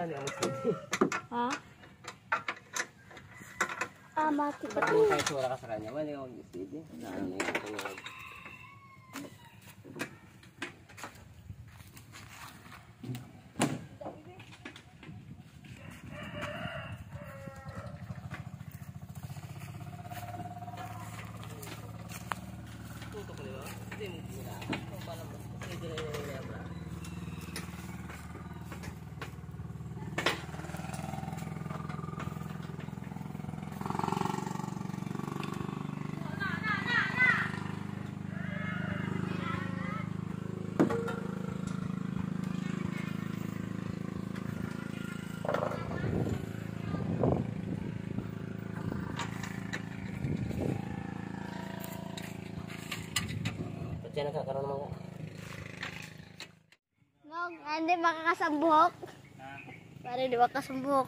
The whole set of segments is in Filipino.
di ako sige. Ha? Mati pa Ba't to. mo tayo sura ka sa kanya? Wala ako sige. Ano na yung tulog. Tutok di ba? Hindi mo gila. Kung paano ba? Hindi na yung lebra. Diyan nakakaroon naman ka. Nog, hindi makakasambuhok. Pare, di makakasambuhok.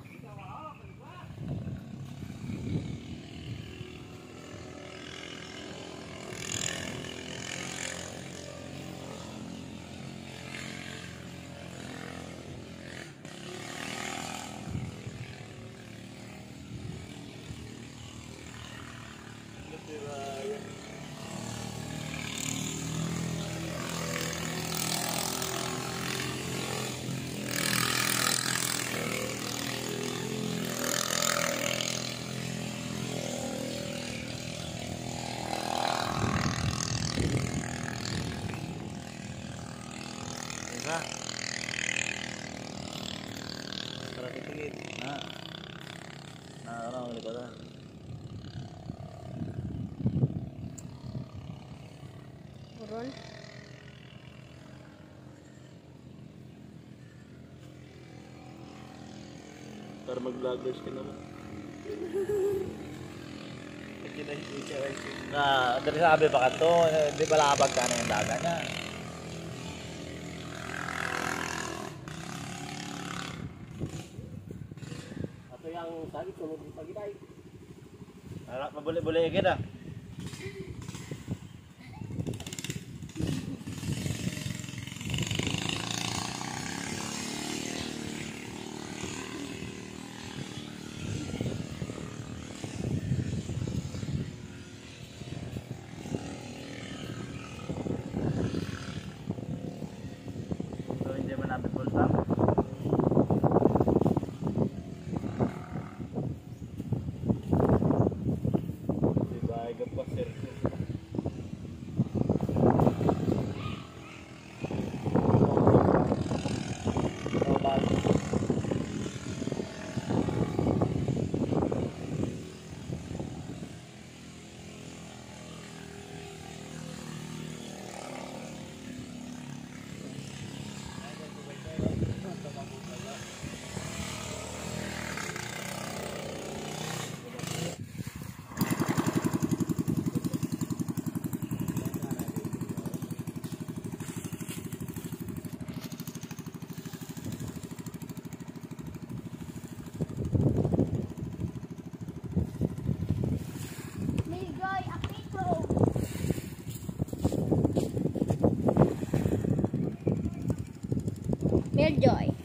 Diba? Sarap itigit. Ano ang likodan? Buron. Para mag-vloggers ka naman. Dari sabi pa ka to, di ba labag ka na yung daga niya? Ato yung sabi ko, mag-ipagitay. Harap mabuli-buli kita. So hindi man natin full stop. Diba, agad pa sir. Miljoy, apito. Miljoy.